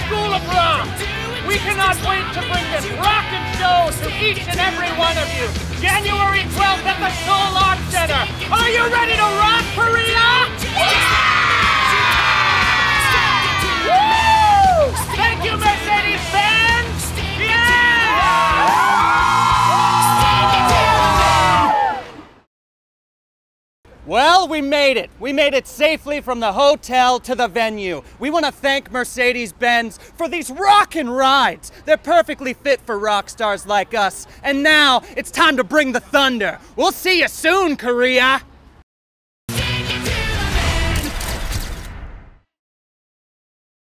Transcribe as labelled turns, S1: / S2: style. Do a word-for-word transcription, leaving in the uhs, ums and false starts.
S1: School-o브락! We cannot wait to bring this rockin' show to each and every one of you. January twelfth at the Seoul Arts Center. Are you ready to rock, Korea? Yeah! Woo! Thank you, Mercedes-Benz! Yeah!
S2: Well, we made it. We made it safely from the hotel to the venue. We want to thank Mercedes-Benz for these rockin' rides. They're perfectly fit for rock stars like us. And now it's time to bring the thunder. We'll see you soon, Korea.